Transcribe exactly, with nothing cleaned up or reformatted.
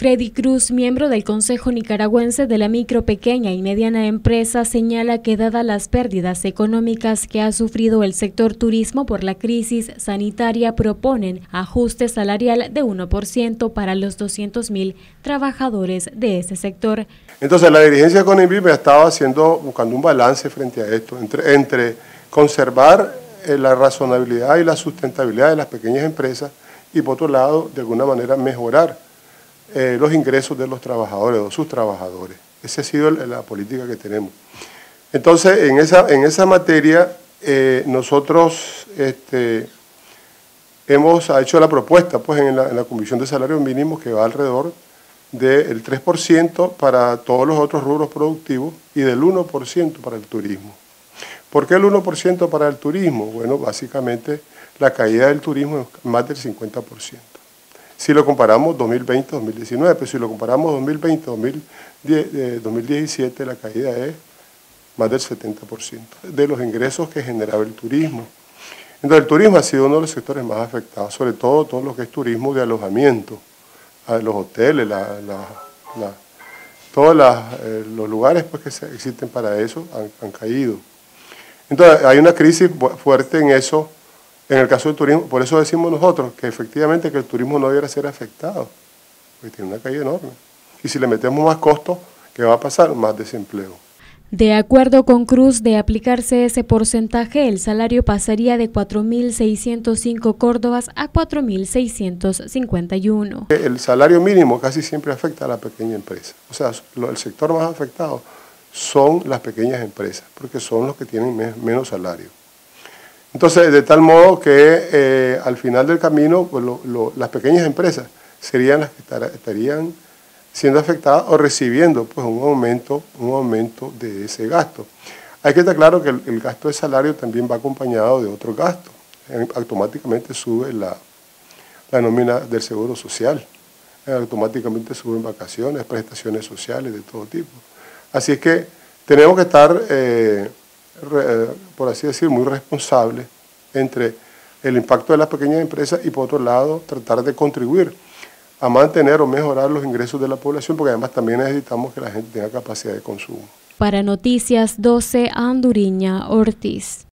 Freddy Cruz, miembro del Consejo Nicaragüense de la Micro, Pequeña y Mediana Empresa, señala que dadas las pérdidas económicas que ha sufrido el sector turismo por la crisis sanitaria, proponen ajuste salarial de uno por ciento para los doscientos mil trabajadores de ese sector. Entonces la dirigencia de CONINVIP ha estado haciendo, buscando un balance frente a esto, entre, entre conservar eh, la razonabilidad y la sustentabilidad de las pequeñas empresas y por otro lado, de alguna manera, mejorar eh, los ingresos de los trabajadores o sus trabajadores. Esa ha sido la política que tenemos. Entonces, en esa, en esa materia, eh, nosotros este, hemos hecho la propuesta pues, en, la, en la Comisión de Salarios Mínimos que va alrededor del tres por ciento para todos los otros rubros productivos y del uno por ciento para el turismo. ¿Por qué el uno por ciento para el turismo? Bueno, básicamente la caída del turismo es más del cincuenta por ciento. Si lo comparamos dos mil veinte a dos mil diecinueve, pero si lo comparamos dos mil veinte a dos mil diecisiete, la caída es más del setenta por ciento de los ingresos que generaba el turismo. Entonces el turismo ha sido uno de los sectores más afectados, sobre todo todo lo que es turismo de alojamiento, los hoteles, la, la, la, todos las, eh, los lugares pues, que se, existen para eso han, han caído. Entonces hay una crisis fuerte en eso, en el caso del turismo, por eso decimos nosotros que efectivamente que el turismo no debiera ser afectado, porque tiene una caída enorme. Y si le metemos más costos, ¿qué va a pasar? Más desempleo. De acuerdo con Cruz, de aplicarse ese porcentaje, el salario pasaría de cuatro mil seiscientos cinco córdobas a cuatro mil seiscientos cincuenta y uno. El salario mínimo casi siempre afecta a la pequeña empresa. O sea, el sector más afectado son las pequeñas empresas, porque son los que tienen menos salario. Entonces, de tal modo que eh, al final del camino, pues lo, lo, las pequeñas empresas serían las que estar, estarían siendo afectadas o recibiendo pues, un, aumento, un aumento de ese gasto. Hay que estar claro que el, el gasto de salario también va acompañado de otros gastos. Eh, automáticamente sube la, la nómina del seguro social, eh, automáticamente suben vacaciones, prestaciones sociales de todo tipo. Así es que tenemos que estar, eh, re, por así decir, muy responsables entre el impacto de las pequeñas empresas y, por otro lado, tratar de contribuir a mantener o mejorar los ingresos de la población, porque además también necesitamos que la gente tenga capacidad de consumo. Para Noticias doce, Anduriña Ortiz.